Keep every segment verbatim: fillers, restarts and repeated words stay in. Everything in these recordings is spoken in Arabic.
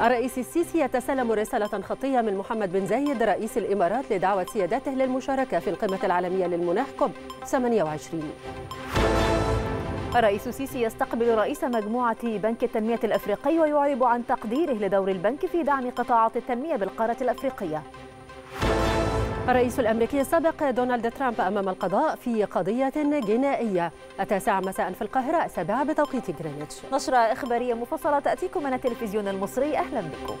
الرئيس السيسي يتسلم رسالة خطية من محمد بن زايد رئيس الإمارات لدعوة سيادته للمشاركة في القمة العالمية للمناخ كوب ثمانية وعشرين. الرئيس السيسي يستقبل رئيس مجموعة بنك التنمية الأفريقي ويعرب عن تقديره لدور البنك في دعم قطاعات التنمية بالقارة الأفريقية. الرئيس الأمريكي السابق دونالد ترامب أمام القضاء في قضية جنائية. التاسعة مساء في القاهرة، السابعة بتوقيت جرينتش. نشرة إخبارية مفصلة تأتيكم من التلفزيون المصري، أهلا بكم.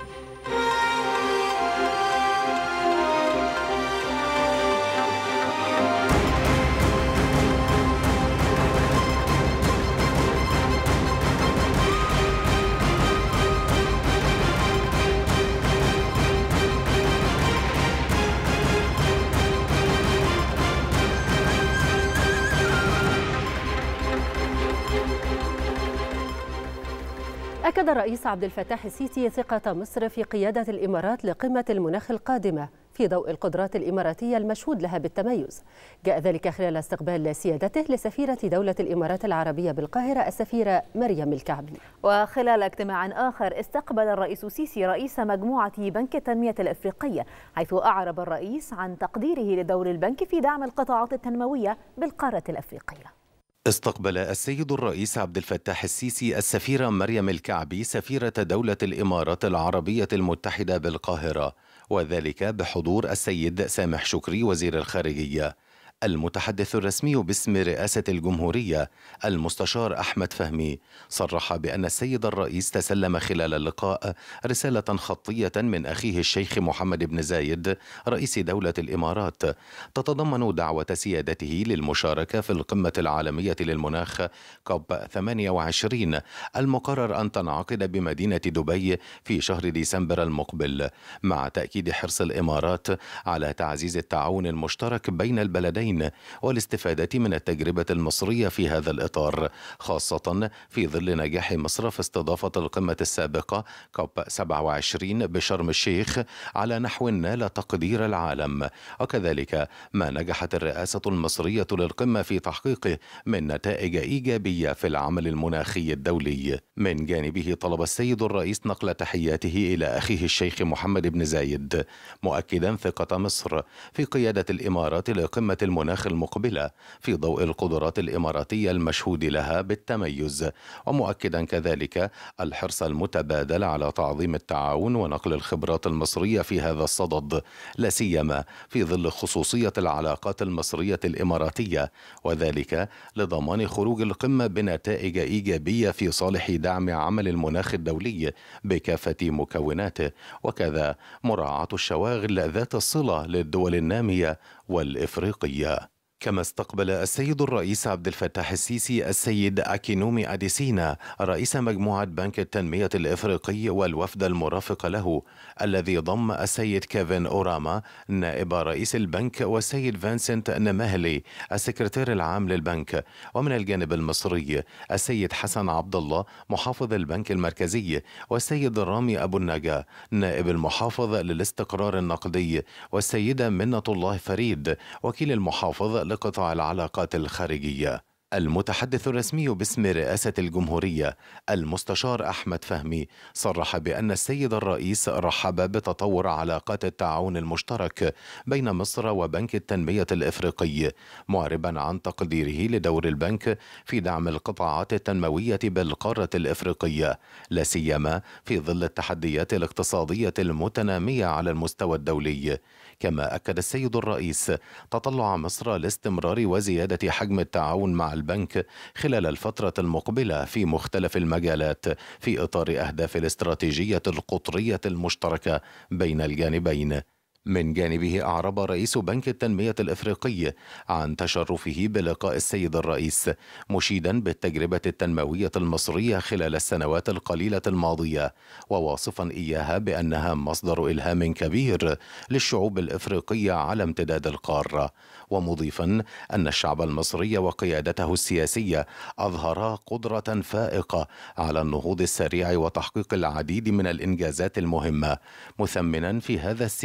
أكد الرئيس عبد الفتاح السيسي ثقة مصر في قيادة الإمارات لقمة المناخ القادمة في ضوء القدرات الإماراتية المشهود لها بالتميز. جاء ذلك خلال استقبال سيادته لسفيرة دولة الإمارات العربية بالقاهرة السفيرة مريم الكعبي. وخلال اجتماع آخر استقبل الرئيس السيسي رئيس مجموعة بنك التنمية الأفريقية، حيث أعرب الرئيس عن تقديره لدور البنك في دعم القطاعات التنموية بالقارة الأفريقية. استقبل السيد الرئيس عبد الفتاح السيسي السفيرة مريم الكعبي سفيرة دولة الإمارات العربية المتحدة بالقاهرة، وذلك بحضور السيد سامح شكري وزير الخارجية. المتحدث الرسمي باسم رئاسة الجمهورية المستشار أحمد فهمي صرح بأن السيد الرئيس تسلم خلال اللقاء رسالة خطية من أخيه الشيخ محمد بن زايد رئيس دولة الإمارات تتضمن دعوة سيادته للمشاركة في القمة العالمية للمناخ كوب ثمانية وعشرين المقرر أن تنعقد بمدينة دبي في شهر ديسمبر المقبل، مع تأكيد حرص الإمارات على تعزيز التعاون المشترك بين البلدين والاستفادة من التجربة المصرية في هذا الإطار، خاصة في ظل نجاح مصر في استضافة القمة السابقة كوب سبعة وعشرين بشرم الشيخ على نحو نال تقدير العالم، وكذلك ما نجحت الرئاسة المصرية للقمة في تحقيقه من نتائج إيجابية في العمل المناخي الدولي. من جانبه طلب السيد الرئيس نقل تحياته إلى أخيه الشيخ محمد بن زايد، مؤكدا ثقة مصر في قيادة الإمارات لقمة المناخ المقبلة في ضوء القدرات الإماراتية المشهود لها بالتميز، ومؤكدا كذلك الحرص المتبادل على تعظيم التعاون ونقل الخبرات المصرية في هذا الصدد، لا سيما في ظل خصوصية العلاقات المصرية الإماراتية، وذلك لضمان خروج القمة بنتائج إيجابية في صالح دعم عمل المناخ الدولي بكافة مكوناته، وكذا مراعاة الشواغل ذات الصلة للدول النامية والإفريقية. كما استقبل السيد الرئيس عبد الفتاح السيسي السيد أكينومي أديسينا رئيس مجموعة بنك التنمية الإفريقي والوفد المرافق له، الذي ضم السيد كيفن أوراما نائب رئيس البنك والسيد فانسنت نماهلي السكرتير العام للبنك، ومن الجانب المصري السيد حسن عبد الله محافظ البنك المركزي، والسيد رامي أبو النجا نائب المحافظ للاستقرار النقدي، والسيدة منة الله فريد وكيل المحافظ لقطاع العلاقات الخارجية. المتحدث الرسمي باسم رئاسة الجمهورية المستشار أحمد فهمي صرح بأن السيد الرئيس رحب بتطور علاقات التعاون المشترك بين مصر وبنك التنمية الإفريقي، معربا عن تقديره لدور البنك في دعم القطاعات التنموية بالقارة الإفريقية، لا سيما في ظل التحديات الاقتصادية المتنامية على المستوى الدولي. كما أكد السيد الرئيس تطلع مصر لاستمرار وزيادة حجم التعاون مع البنك خلال الفترة المقبلة في مختلف المجالات في إطار أهداف الاستراتيجية القطرية المشتركة بين الجانبين. من جانبه أعرب رئيس بنك التنمية الإفريقي عن تشرفه بلقاء السيد الرئيس، مشيدا بالتجربة التنموية المصرية خلال السنوات القليلة الماضية، وواصفا إياها بأنها مصدر إلهام كبير للشعوب الإفريقية على امتداد القارة، ومضيفا أن الشعب المصري وقيادته السياسية أظهرا قدرة فائقة على النهوض السريع وتحقيق العديد من الإنجازات المهمة، مثمنا في هذا السياق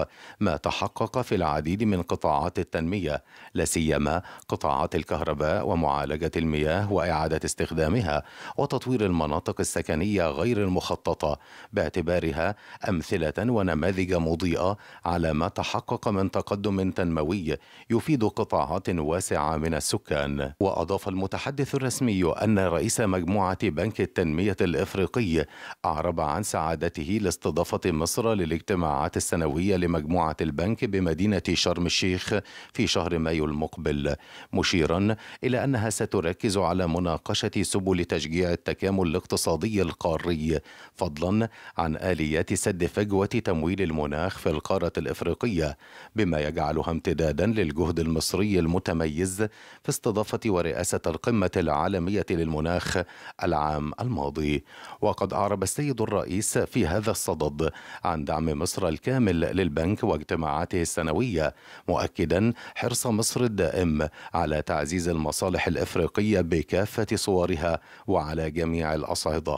ما تحقق في العديد من قطاعات التنمية، لا سيما قطاعات الكهرباء ومعالجة المياه وإعادة استخدامها وتطوير المناطق السكنية غير المخططة، باعتبارها أمثلة ونماذج مضيئة على ما تحقق من تقدم تنموي يفيد قطاعات واسعة من السكان. وأضاف المتحدث الرسمي أن رئيس مجموعة بنك التنمية الإفريقي أعرب عن سعادته لاستضافة مصر للاجتماعات السنوية لمجموعة البنك بمدينة شرم الشيخ في شهر مايو المقبل، مشيرا إلى أنها ستركز على مناقشة سبل تشجيع التكامل الاقتصادي القاري، فضلا عن آليات سد فجوة تمويل المناخ في القارة الإفريقية، بما يجعلها امتدادا للجهد المصري المتميز في استضافة ورئاسة القمة العالمية للمناخ العام الماضي. وقد أعرب السيد الرئيس في هذا الصدد عن دعم مصر الكامل للبنك واجتماعاته السنوية، مؤكدا حرص مصر الدائم على تعزيز المصالح الإفريقية بكافة صورها وعلى جميع الأصعدة.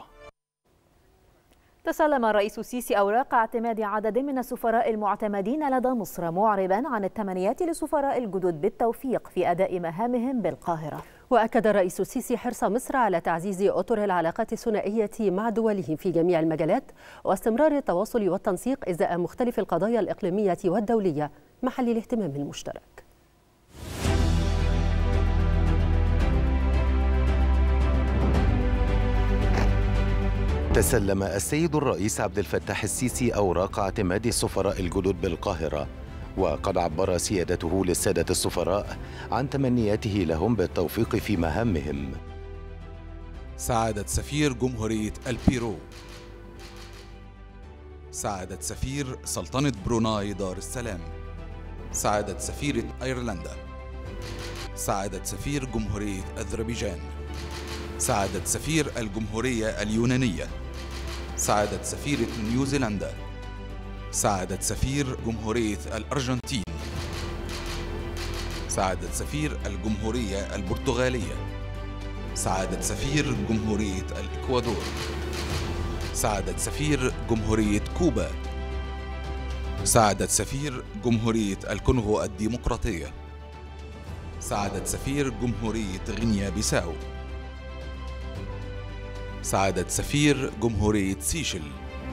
تسلم الرئيس السيسي أوراق اعتماد عدد من السفراء المعتمدين لدى مصر، معربا عن التمنيات للسفراء الجدد بالتوفيق في أداء مهامهم بالقاهرة. وأكد الرئيس السيسي حرص مصر على تعزيز أطر العلاقات الثنائية مع دولهم في جميع المجالات، واستمرار التواصل والتنسيق إزاء مختلف القضايا الإقليمية والدولية محل الاهتمام المشترك. تسلم السيد الرئيس عبد الفتاح السيسي أوراق اعتماد السفراء الجدد بالقاهرة، وقد عبر سيادته للسادة السفراء عن تمنياته لهم بالتوفيق في مهامهم. سعادة سفير جمهورية البيرو، سعادة سفير سلطنة بروناي دار السلام، سعادة سفيرة أيرلندا، سعادة سفير جمهورية أذربيجان، سعادة سفير الجمهورية اليونانية، سعادة سفيرة نيوزيلندا، سعادة سفير جمهورية الأرجنتين، سعادة سفير الجمهورية البرتغالية، سعادة سفير جمهورية الإكوادور، سعادة سفير جمهورية كوبا، سعادة سفير جمهورية الكونغو الديمقراطية، سعادة سفير جمهورية غينيا بيساو، سعادة سفير جمهورية سيشل.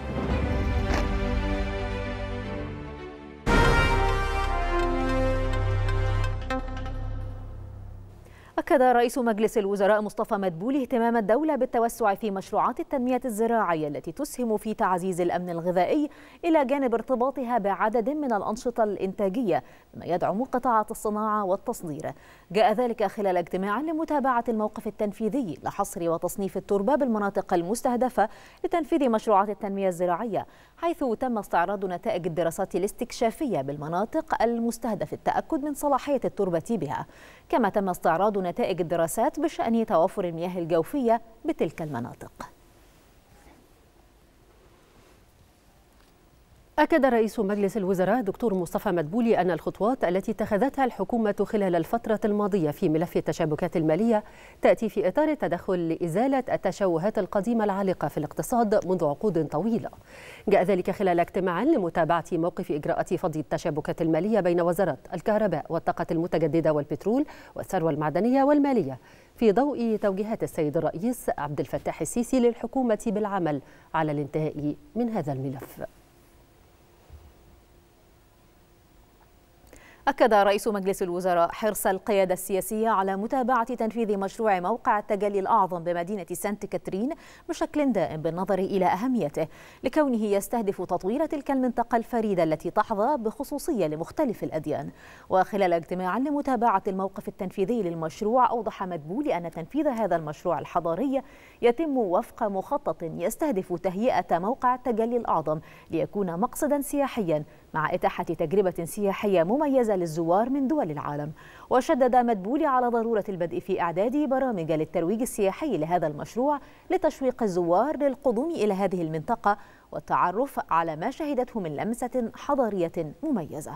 أكد رئيس مجلس الوزراء مصطفى مدبولي اهتمام الدولة بالتوسع في مشروعات التنمية الزراعية التي تسهم في تعزيز الأمن الغذائي إلى جانب ارتباطها بعدد من الأنشطة الإنتاجية بما يدعم قطاعات الصناعة والتصدير. جاء ذلك خلال اجتماع لمتابعة الموقف التنفيذي لحصر وتصنيف التربة بالمناطق المستهدفة لتنفيذ مشروعات التنمية الزراعية، حيث تم استعراض نتائج الدراسات الاستكشافية بالمناطق المستهدف التأكد من صلاحية التربة بها، كما تم استعراض نتائج الدراسات بشأن توافر المياه الجوفية بتلك المناطق. أكد رئيس مجلس الوزراء دكتور مصطفى مدبولي أن الخطوات التي اتخذتها الحكومة خلال الفترة الماضية في ملف التشابكات المالية تأتي في إطار التدخل لإزالة التشوهات القديمة العالقة في الاقتصاد منذ عقود طويلة. جاء ذلك خلال اجتماع لمتابعة موقف إجراءات فض التشابكات المالية بين وزارات الكهرباء والطاقة المتجددة والبترول والثروة المعدنية والمالية، في ضوء توجيهات السيد الرئيس عبد الفتاح السيسي للحكومة بالعمل على الانتهاء من هذا الملف. أكد رئيس مجلس الوزراء حرص القيادة السياسية على متابعة تنفيذ مشروع موقع التجلي الأعظم بمدينة سانت كاترين بشكل دائم بالنظر إلى أهميته، لكونه يستهدف تطوير تلك المنطقة الفريدة التي تحظى بخصوصية لمختلف الأديان. وخلال اجتماع لمتابعة الموقف التنفيذي للمشروع، أوضح مدبولي أن تنفيذ هذا المشروع الحضاري يتم وفق مخطط يستهدف تهيئة موقع التجلي الأعظم ليكون مقصدا سياحيا مع إتاحة تجربة سياحية مميزة للزوار من دول العالم. وشدد مدبولي على ضرورة البدء في إعداد برامج للترويج السياحي لهذا المشروع لتشويق الزوار للقدوم إلى هذه المنطقة والتعرف على ما شهدته من لمسة حضارية مميزة.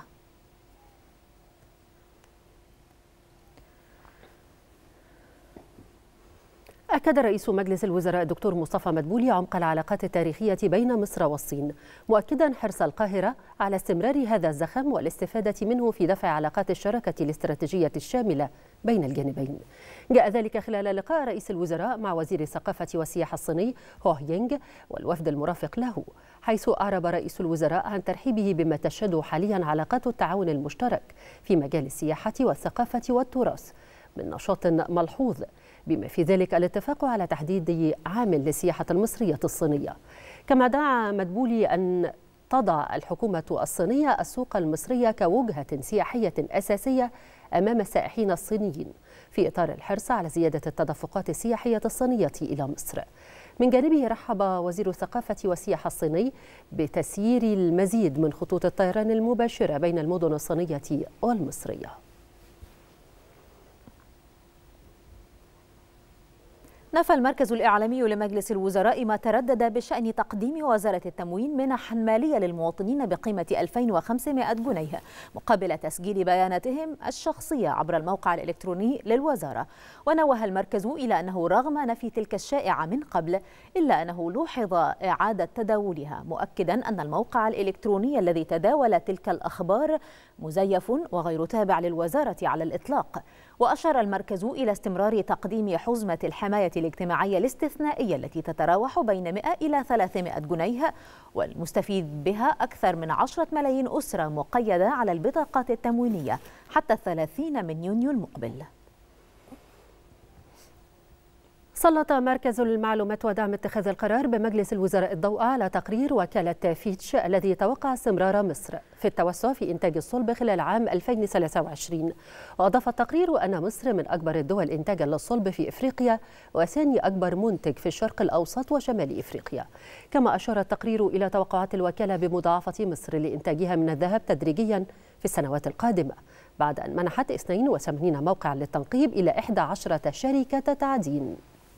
أكد رئيس مجلس الوزراء الدكتور مصطفى مدبولي عمق العلاقات التاريخية بين مصر والصين، مؤكدا حرص القاهرة على استمرار هذا الزخم والاستفادة منه في دفع علاقات الشراكة الاستراتيجية الشاملة بين الجانبين. جاء ذلك خلال لقاء رئيس الوزراء مع وزير الثقافة والسياحة الصيني هو يينغ والوفد المرافق له، حيث أعرب رئيس الوزراء عن ترحيبه بما تشهد حاليا علاقات التعاون المشترك في مجال السياحة والثقافة والتراث من نشاط ملحوظ، بما في ذلك الاتفاق على تحديد عام للسياحة المصرية الصينية. كما دعا مدبولي أن تضع الحكومة الصينية السوق المصرية كوجهة سياحية أساسية أمام السائحين الصينيين في إطار الحرص على زيادة التدفقات السياحية الصينية إلى مصر. من جانبه رحب وزير الثقافة والسياحة الصيني بتسيير المزيد من خطوط الطيران المباشرة بين المدن الصينية والمصرية. نفى المركز الإعلامي لمجلس الوزراء ما تردد بشأن تقديم وزارة التموين منحا مالية للمواطنين بقيمة ألفين وخمسمائة جنيه مقابل تسجيل بياناتهم الشخصية عبر الموقع الإلكتروني للوزارة. ونوه المركز إلى أنه رغم نفي تلك الشائعة من قبل إلا أنه لوحظ إعادة تداولها، مؤكدا أن الموقع الإلكتروني الذي تداول تلك الأخبار مزيف وغير تابع للوزارة على الإطلاق. وأشار المركز إلى استمرار تقديم حزمة الحماية الاجتماعية الاستثنائية التي تتراوح بين مئة إلى ثلاثمائة جنيه، والمستفيد بها أكثر من عشرة ملايين أسرة مقيدة على البطاقات التموينية حتى الثلاثين من يونيو المقبل. سلط مركز المعلومات ودعم اتخاذ القرار بمجلس الوزراء الضوء على تقرير وكالة فيتش الذي توقع استمرار مصر في التوسع في إنتاج الصلب خلال عام ألفين وثلاثة وعشرين. وأضاف التقرير أن مصر من أكبر الدول إنتاجا للصلب في إفريقيا وثاني أكبر منتج في الشرق الأوسط وشمال إفريقيا. كما أشار التقرير إلى توقعات الوكالة بمضاعفة مصر لإنتاجها من الذهب تدريجيا في السنوات القادمة، بعد أن منحت اثنين وثمانين موقعا للتنقيب إلى إحدى عشرة شركة تعدين.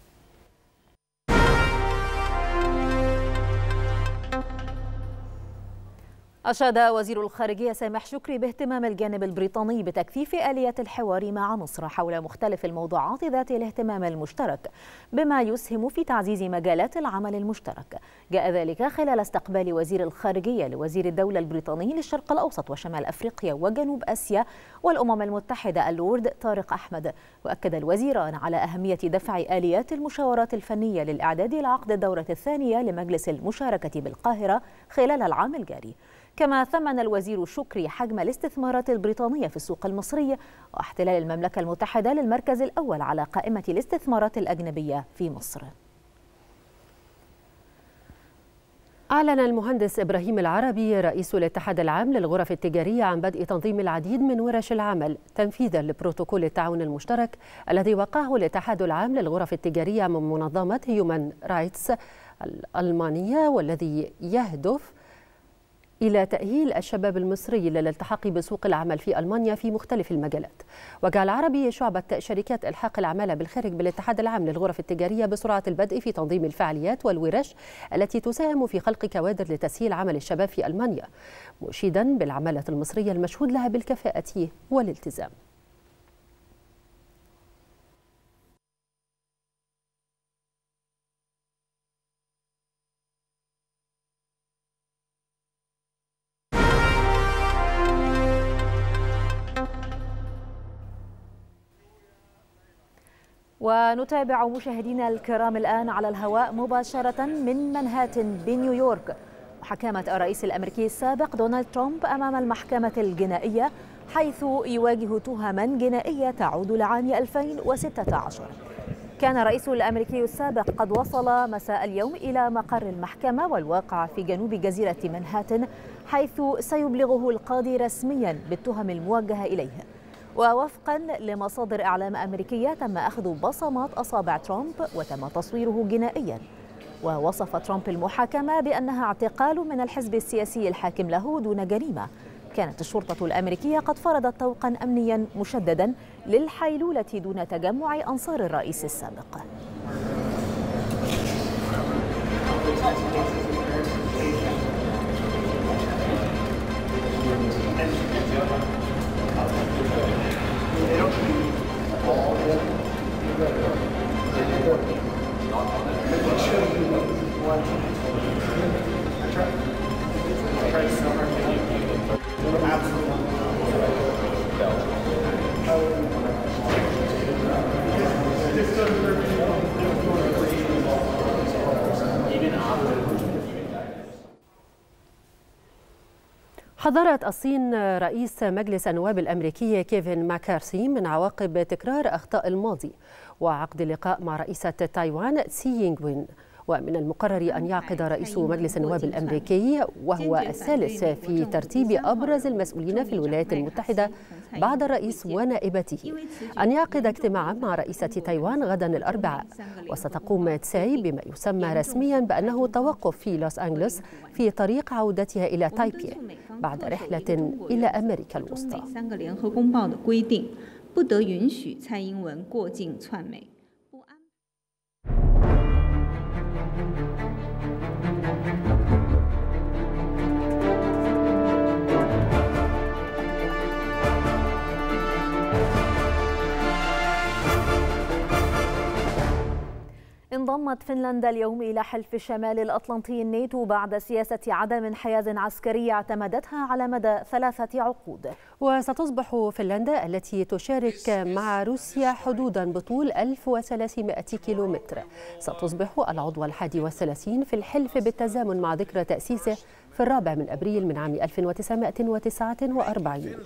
أشاد وزير الخارجية سامح شكري باهتمام الجانب البريطاني بتكثيف آليات الحوار مع مصر حول مختلف الموضوعات ذات الاهتمام المشترك بما يسهم في تعزيز مجالات العمل المشترك. جاء ذلك خلال استقبال وزير الخارجية لوزير الدولة البريطاني للشرق الأوسط وشمال أفريقيا وجنوب آسيا والأمم المتحدة اللورد طارق أحمد. وأكد الوزيران على أهمية دفع آليات المشاورات الفنية للإعداد لعقد الدورة الثانية لمجلس المشاركة بالقاهرة خلال العام الجاري. كما ثمن الوزير شكري حجم الاستثمارات البريطانية في السوق المصري واحتلال المملكة المتحدة للمركز الأول على قائمة الاستثمارات الأجنبية في مصر. أعلن المهندس إبراهيم العربي رئيس الاتحاد العام للغرف التجارية عن بدء تنظيم العديد من ورش العمل تنفيذا لبروتوكول التعاون المشترك الذي وقعه الاتحاد العام للغرف التجارية من منظمة هيومن رايتس الألمانية، والذي يهدف إلى تأهيل الشباب المصري للالتحاق بسوق العمل في ألمانيا في مختلف المجالات. وجعل العربي شعبة شركات إلحاق العمالة بالخارج بالاتحاد العام للغرف التجارية بسرعة البدء في تنظيم الفعاليات والورش التي تساهم في خلق كوادر لتسهيل عمل الشباب في ألمانيا، مشيدا بالعمالة المصرية المشهود لها بالكفاءة والالتزام. ونتابع مشاهدينا الكرام الآن على الهواء مباشرة من منهاتن بنيويورك محاكمة الرئيس الأمريكي السابق دونالد ترامب أمام المحكمة الجنائية، حيث يواجه تهما جنائية تعود لعام ألفين وستة عشر. كان الرئيس الأمريكي السابق قد وصل مساء اليوم إلى مقر المحكمة والواقع في جنوب جزيرة منهاتن، حيث سيبلغه القاضي رسميا بالتهم الموجهة إليه. ووفقا لمصادر إعلام أمريكية تم أخذ بصمات أصابع ترامب وتم تصويره جنائيا. ووصف ترامب المحاكمة بأنها اعتقال من الحزب السياسي الحاكم له دون جريمة. كانت الشرطة الأمريكية قد فرضت طوقا أمنيا مشددا للحيلولة دون تجمع أنصار الرئيس السابق. حذرت الصين رئيس مجلس النواب الأمريكي كيفن ماكارثي من عواقب تكرار أخطاء الماضي وعقد لقاء مع رئيسة تايوان تسي يينغ وين. ومن المقرر أن يعقد رئيس مجلس النواب الأمريكي وهو الثالث في ترتيب أبرز المسؤولين في الولايات المتحدة بعد الرئيس ونائبته أن يعقد اجتماعا مع رئيسة تايوان غدا الأربعاء. وستقوم تساي بما يسمى رسميا بأنه توقف في لوس أنجلوس في طريق عودتها إلى تايبي بعد رحلة إلى أمريكا الوسطى. انضمت فنلندا اليوم إلى حلف شمال الأطلنطي الناتو بعد سياسة عدم انحياز عسكري اعتمدتها على مدى ثلاثة عقود. وستصبح فنلندا التي تشارك مع روسيا حدودا بطول ألف وثلاثمائة كيلومتر ستصبح العضو الحادي والثلاثين في الحلف بالتزامن مع ذكرى تأسيسه في الرابع من أبريل من عام ألف وتسعمائة وتسعة وأربعين.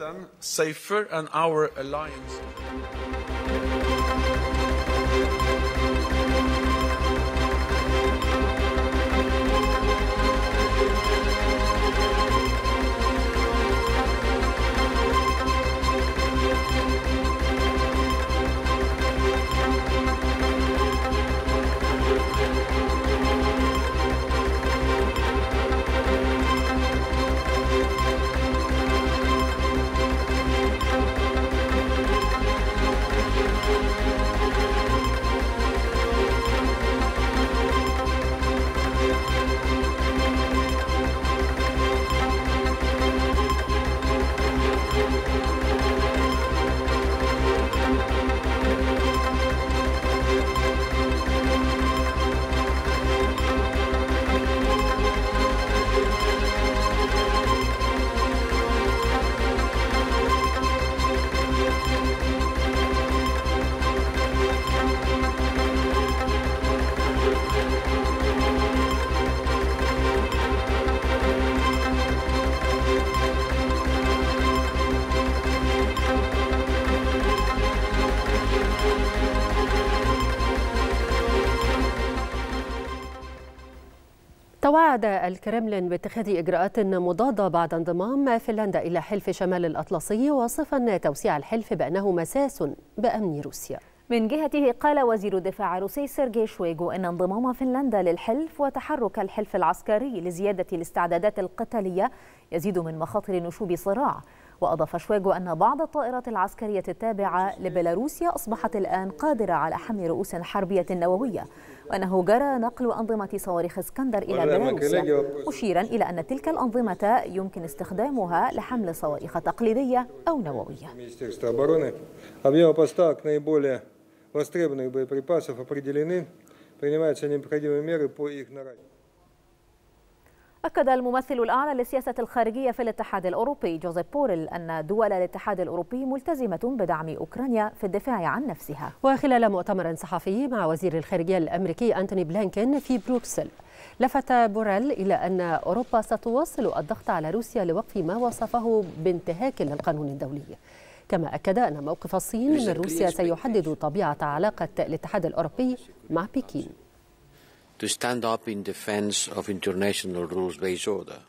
توعد الكرملين باتخاذ إجراءات مضادة بعد انضمام فنلندا إلى حلف شمال الأطلسي، واصفا توسيع الحلف بأنه مساس بأمن روسيا. من جهته قال وزير الدفاع الروسي سيرجي شويغو أن انضمام فنلندا للحلف وتحرك الحلف العسكري لزيادة الاستعدادات القتالية يزيد من مخاطر نشوب صراع. وأضاف شويغو أن بعض الطائرات العسكرية التابعة لبيلاروسيا أصبحت الآن قادرة على حمل رؤوس حربية نووية، وأنه جرى نقل أنظمة صواريخ اسكندر إلى بيلاروسيا، مشيرا إلى أن تلك الأنظمة يمكن استخدامها لحمل صواريخ تقليدية أو نووية. أكد الممثل الأعلى للسياسة الخارجية في الاتحاد الأوروبي جوزيف بوريل أن دول الاتحاد الأوروبي ملتزمة بدعم أوكرانيا في الدفاع عن نفسها. وخلال مؤتمر صحفي مع وزير الخارجية الأمريكي أنتوني بلينكين في بروكسل، لفت بوريل إلى أن أوروبا ستواصل الضغط على روسيا لوقف ما وصفه بانتهاك للقانون الدولي. كما أكد أن موقف الصين من روسيا سيحدد طبيعة علاقة الاتحاد الأوروبي مع بكين. to stand up in defense of international rules-based order.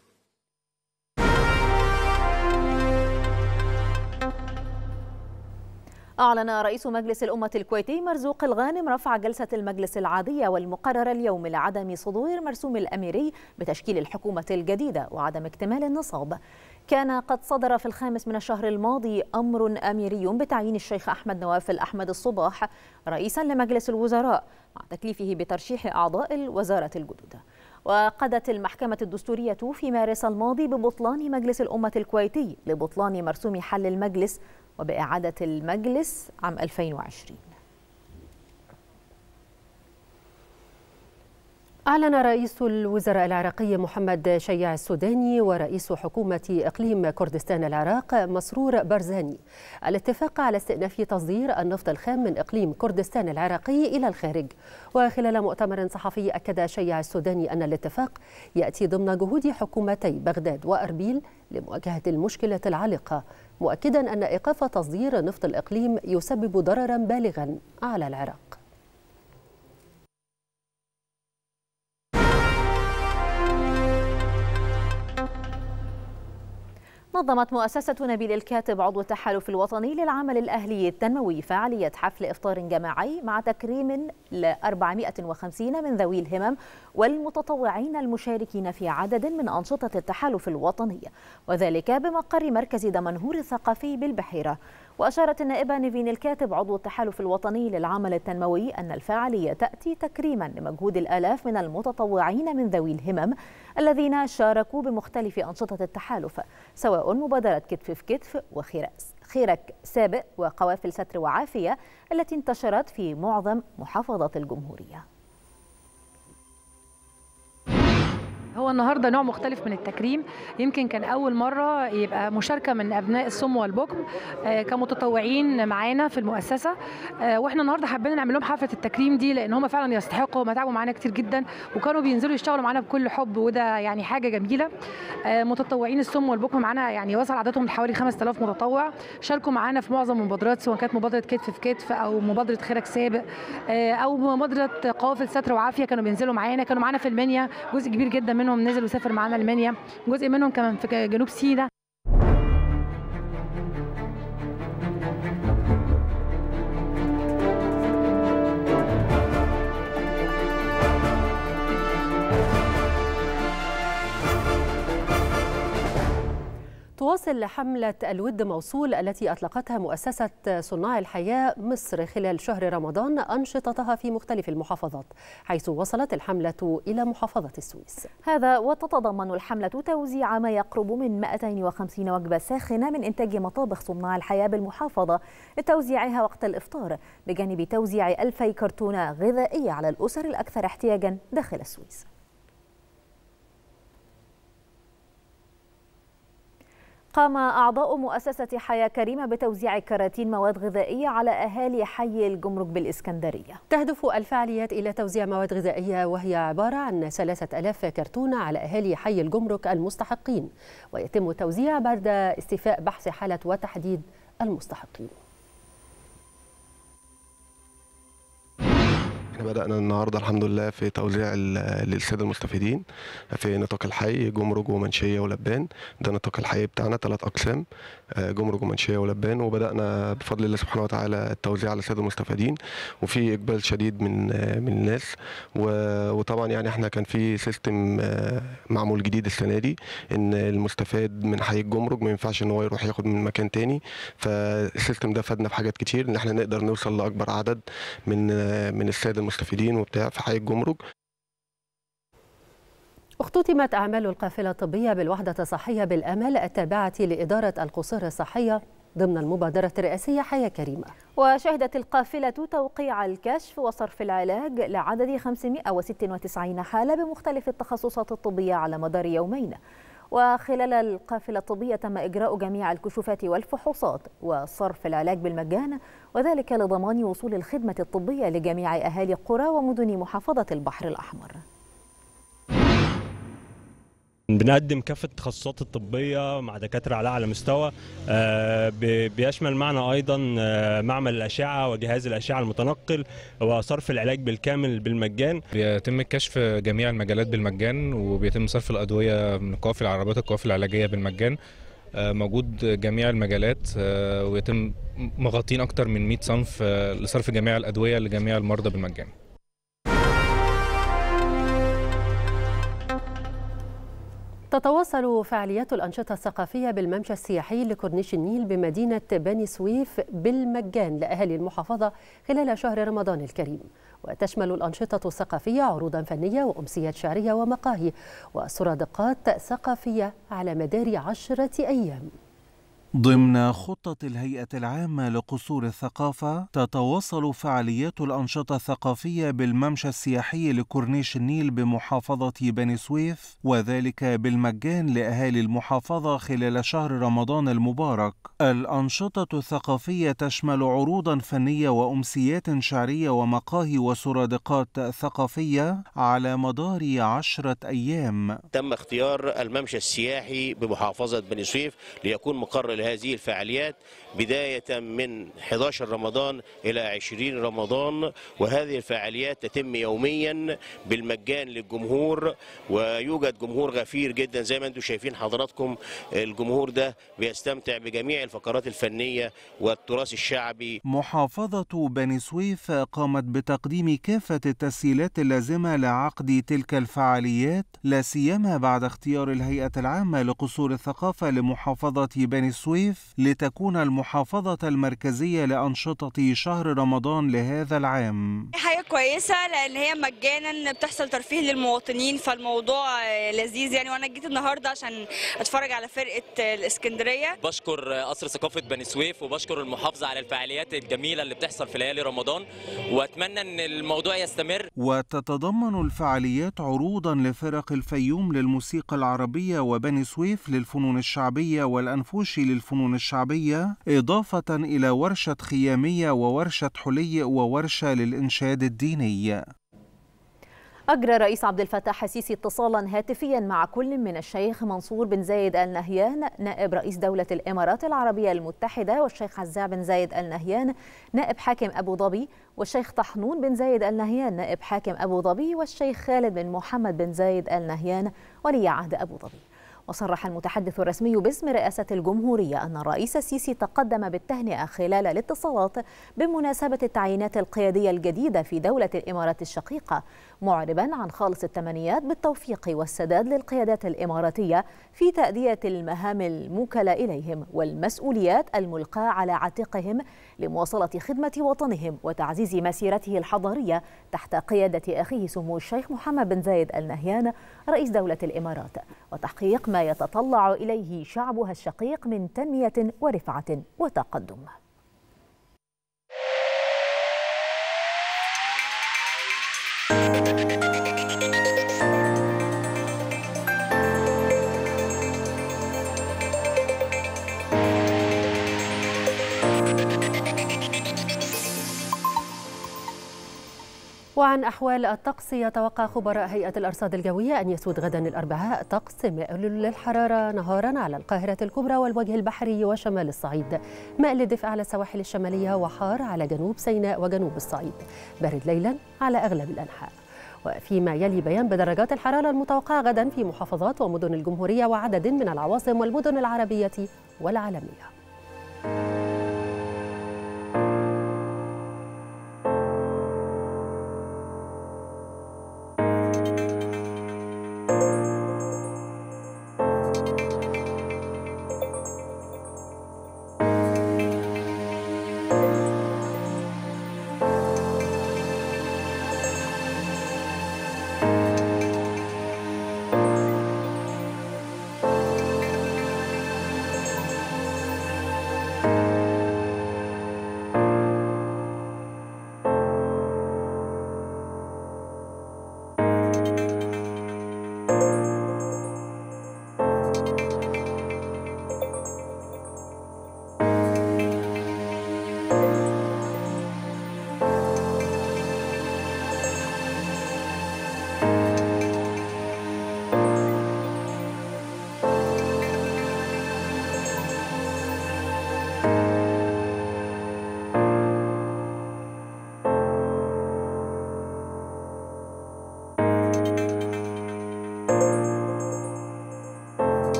أعلن رئيس مجلس الأمة الكويتي مرزوق الغانم رفع جلسة المجلس العادية والمقررة اليوم لعدم صدور مرسوم الأميري بتشكيل الحكومة الجديدة وعدم اكتمال النصاب. كان قد صدر في الخامس من الشهر الماضي أمر أميري بتعيين الشيخ أحمد نواف الأحمد الصباح رئيسا لمجلس الوزراء مع تكليفه بترشيح أعضاء الوزارة الجدد. وقضت المحكمة الدستورية في مارس الماضي ببطلان مجلس الأمة الكويتي لبطلان مرسوم حل المجلس وبإعادة المجلس عام ألفين وعشرين. أعلن رئيس الوزراء العراقي محمد شيع السوداني ورئيس حكومة إقليم كردستان العراق مسرور برزاني الاتفاق على استئناف تصدير النفط الخام من إقليم كردستان العراقي إلى الخارج. وخلال مؤتمر صحفي أكد شيع السوداني أن الاتفاق يأتي ضمن جهود حكومتي بغداد وأربيل لمواجهة المشكلة العالقة، مؤكدا أن إيقاف تصدير نفط الإقليم يسبب ضررا بالغا على العراق. نظمت مؤسسة نبيل الكاتب عضو التحالف الوطني للعمل الأهلي التنموي فعالية حفل إفطار جماعي مع تكريم ل أربعمائة وخمسين من ذوي الهمم والمتطوعين المشاركين في عدد من أنشطة التحالف الوطني، وذلك بمقر مركز دمنهور الثقافي بالبحيرة. وأشارت النائبة نيفين الكاتب عضو التحالف الوطني للعمل التنموي أن الفعالية تأتي تكريما لمجهود الآلاف من المتطوعين من ذوي الهمم الذين شاركوا بمختلف أنشطة التحالف، سواء مبادرة كتف في كتف وخيرك سابق وقوافل ستر وعافية التي انتشرت في معظم محافظات الجمهورية. هو النهارده نوع مختلف من التكريم، يمكن كان اول مره يبقى مشاركه من ابناء الصم والبكم كمتطوعين معانا في المؤسسه، واحنا النهارده حابين نعمل لهم حفله التكريم دي لان هم فعلا يستحقوا، هم تعبوا معانا كتير جدا وكانوا بينزلوا يشتغلوا معانا بكل حب، وده يعني حاجه جميله. متطوعين الصم والبكم معانا يعني وصل عددهم لحوالي خمسة آلاف متطوع، شاركوا معانا في معظم المبادرات سواء كانت مبادره كتف في كتف او مبادره خيرك سابق او مبادره قوافل ستر وعافيه، كانوا بينزلوا معانا، كانوا معانا في المنيا، جزء كبير جدا منهم نزل وسافر معانا المنيا، جزء منهم كمان في جنوب سيناء. تواصل حملة الود موصول التي أطلقتها مؤسسة صناع الحياة مصر خلال شهر رمضان أنشطتها في مختلف المحافظات، حيث وصلت الحملة إلى محافظة السويس. هذا وتتضمن الحملة توزيع ما يقرب من مائتين وخمسين وجبة ساخنة من إنتاج مطابخ صناع الحياة بالمحافظة لتوزيعها وقت الإفطار، بجانب توزيع ألفي كرتونة غذائية على الأسر الأكثر احتياجا داخل السويس. قام أعضاء مؤسسة حياة كريمة بتوزيع كراتين مواد غذائية على أهالي حي الجمرك بالإسكندرية. تهدف الفعاليات إلى توزيع مواد غذائية وهي عبارة عن ثلاثة آلاف كرتونة على أهالي حي الجمرك المستحقين، ويتم التوزيع بعد استيفاء بحث حالة وتحديد المستحقين. بدأنا النهارده الحمد لله في توزيع للساده المستفيدين في نطاق الحي جمرك ومنشيه ولبان. ده نطاق الحي بتاعنا ثلاث اقسام، جمرك ومنشيه ولبان، وبدأنا بفضل الله سبحانه وتعالى التوزيع على الساده المستفيدين، وفي اقبال شديد من من الناس. وطبعا يعني احنا كان في سيستم معمول جديد السنه دي ان المستفاد من حي الجمرك ما ينفعش ان هو يروح ياخد من مكان تاني، فالسيستم ده فادنا في حاجات كتير ان احنا نقدر نوصل لاكبر عدد من من الساده المستفيدين وبتاع في حي الجمرك. اختتمت أعمال القافلة الطبية بالوحدة الصحية بالأمل التابعة لإدارة القصور الصحية ضمن المبادرة الرئاسية حياة كريمة. وشهدت القافلة توقيع الكشف وصرف العلاج لعدد خمسمائة وستة وتسعين حالة بمختلف التخصصات الطبية على مدار يومين. وخلال القافلة الطبية تم إجراء جميع الكشوفات والفحوصات وصرف العلاج بالمجان، وذلك لضمان وصول الخدمة الطبية لجميع أهالي قرى ومدن محافظة البحر الأحمر. بنقدم كافة التخصصات الطبية مع دكاترة على أعلى مستوى، بيشمل معنا أيضا معمل الأشعة وجهاز الأشعة المتنقل وصرف العلاج بالكامل بالمجان. بيتم كشف جميع المجالات بالمجان، وبيتم صرف الأدوية من قوافل العربيات القوافل العلاجية بالمجان. موجود جميع المجالات، ويتم مغطين أكتر من مئة صنف لصرف جميع الأدوية لجميع المرضى بالمجان. تتواصل فعاليات الأنشطة الثقافية بالممشى السياحي لكورنيش النيل بمدينة بني سويف بالمجان لأهالي المحافظة خلال شهر رمضان الكريم، وتشمل الأنشطة الثقافية عروضا فنية وأمسيات شعرية ومقاهي وسرادقات ثقافية على مدار عشرة أيام. ضمن خطة الهيئة العامة لقصور الثقافة تتواصل فعاليات الأنشطة الثقافية بالممشى السياحي لكورنيش النيل بمحافظة بني سويف، وذلك بالمجان لأهالي المحافظة خلال شهر رمضان المبارك. الأنشطة الثقافية تشمل عروضا فنية وأمسيات شعرية ومقاهي وسرادقات ثقافية على مدار عشرة أيام. تم اختيار الممشى السياحي بمحافظة بني سويف ليكون مقر هذه الفعاليات بداية من أحد عشر رمضان إلى عشرين رمضان، وهذه الفعاليات تتم يوميا بالمجان للجمهور، ويوجد جمهور غفير جدا زي ما انتم شايفين حضراتكم. الجمهور ده بيستمتع بجميع الفقرات الفنية والتراث الشعبي. محافظة بني سويف قامت بتقديم كافة التسهيلات اللازمة لعقد تلك الفعاليات، لا سيما بعد اختيار الهيئة العامة لقصور الثقافة لمحافظة بني سويف لتكون المحافظة المركزية لأنشطة شهر رمضان لهذا العام. حاجة كويسة لأن هي مجانا بتحصل ترفيه للمواطنين، فالموضوع لذيذ يعني. وأنا جيت النهاردة عشان أتفرج على فرقة الإسكندرية. بشكر قصر ثقافة بني سويف وبشكر المحافظة على الفعاليات الجميلة اللي بتحصل في ليالي رمضان، وأتمنى أن الموضوع يستمر. وتتضمن الفعاليات عروضا لفرق الفيوم للموسيقى العربية وبني سويف للفنون الشعبية والأنفوشي للفنون الشعبية، إضافة إلى ورشة خيامية وورشة حلي وورشة للإنشاد الديني. أجرى الرئيس عبد الفتاح السيسي اتصالا هاتفيا مع كل من الشيخ منصور بن زايد آل نهيان نائب رئيس دولة الإمارات العربية المتحدة، والشيخ عزام بن زايد آل نهيان نائب حاكم أبو ظبي، والشيخ طحنون بن زايد آل نهيان نائب حاكم أبو ظبي، والشيخ خالد بن محمد بن زايد آل نهيان ولي عهد أبو ظبي. وصرح المتحدث الرسمي باسم رئاسة الجمهورية أن الرئيس السيسي تقدم بالتهنئة خلال الاتصالات بمناسبة التعيينات القيادية الجديدة في دولة الإمارات الشقيقة، معربا عن خالص التمنيات بالتوفيق والسداد للقيادات الإماراتية في تأدية المهام الموكلة إليهم والمسؤوليات الملقاة على عاتقهم لمواصلة خدمة وطنهم وتعزيز مسيرته الحضارية تحت قيادة أخيه سمو الشيخ محمد بن زايد آل نهيان رئيس دولة الإمارات، وتحقيق ما يتطلع إليه شعبها الشقيق من تنمية ورفعة وتقدم. وعن أحوال الطقس، يتوقع خبراء هيئة الأرصاد الجوية أن يسود غدا الأربعاء طقس مائل للحرارة نهارا على القاهرة الكبرى والوجه البحري وشمال الصعيد، مائل للدفء على السواحل الشمالية، وحار على جنوب سيناء وجنوب الصعيد، بارد ليلا على أغلب الأنحاء. وفيما يلي بيان بدرجات الحرارة المتوقعة غدا في محافظات ومدن الجمهورية وعدد من العواصم والمدن العربية والعالمية. you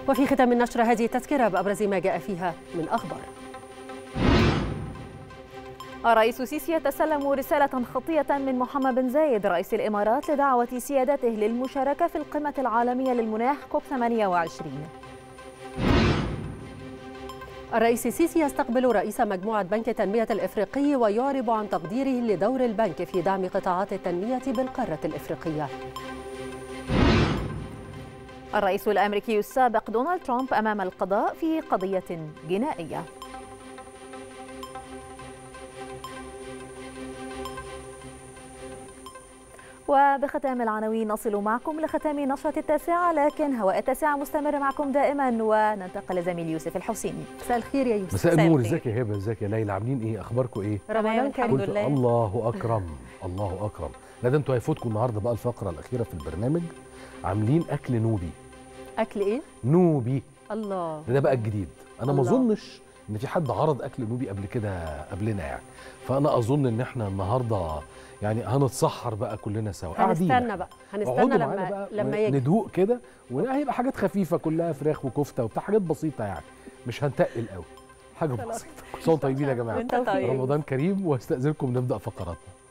وفي ختام النشرة هذه التذكرة بأبرز ما جاء فيها من أخبار. الرئيس السيسي يتسلم رسالة خطية من محمد بن زايد رئيس الإمارات لدعوة سيادته للمشاركة في القمة العالمية للمناخ كوب ثمانية وعشرين. الرئيس السيسي يستقبل رئيس مجموعة بنك التنمية الإفريقي ويعرب عن تقديره لدور البنك في دعم قطاعات التنمية بالقارة الإفريقية. الرئيس الأمريكي السابق دونالد ترامب أمام القضاء في قضية جنائية. وبختام العناوين نصل معكم لختام نشرة التاسعة، لكن هواء التاسعة مستمر معكم دائما، وننتقل لزميل يوسف الحسيني. مساء الخير يا يوسف. مساء النور، ازيك يا هبه، ازيك يا ليلى، عاملين ايه؟ اخباركم ايه؟ رمضان كريم. الحمد لله. الله اكرم الله اكرم. لا ده انتوا هيفوتكم النهارده بقى الفقره الاخيره في البرنامج، عاملين اكل نوبي. اكل ايه؟ نوبي. الله. ده بقى الجديد. انا ما الله. اظنش ان في حد عرض اكل نوبي قبل كده قبلنا يعني، فانا اظن ان احنا النهارده يعني هنتسحر بقى كلنا سوا. هنستنى بقى هنستنى لما لما يجي ندوق كده، وهيبقى حاجات خفيفه كلها فراخ وكفته وبتاع، حاجات بسيطه يعني، مش هنتقل قوي، حاجه بسيطه. كل سنه طيبين يا جماعه، طيب. رمضان كريم، واستاذنكم نبدا فقراتنا.